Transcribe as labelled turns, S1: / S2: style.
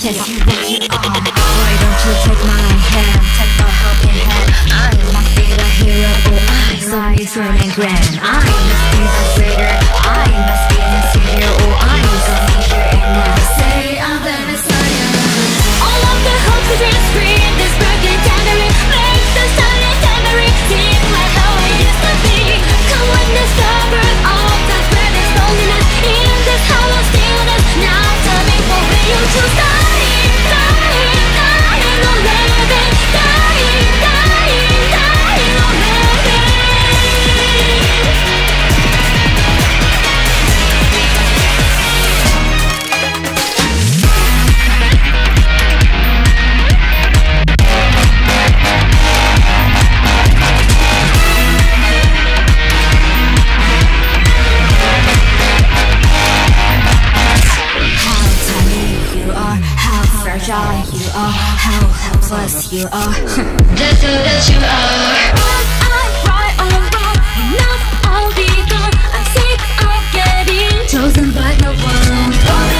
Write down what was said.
S1: just what you are. Why don't you take my hand, take a helping hand? I must be the hero, oh I so strong and grand. I must be the traitor, I must be the savior, oh I so major and now say I'm the messiah. All of the hopes and dreams free in this broken tannery. Make the silent memory seem like how I used to be. Come witness the birth of the greatest loneliness in this hollow stillness. Now tell me what will you choose? Dying, dying, dying or living. Dying, dying, dying or living. You are, how helpless you are. That's all that you are. I'm right or wrong, enough, I'll be gone. I'm sick of getting chosen by no one.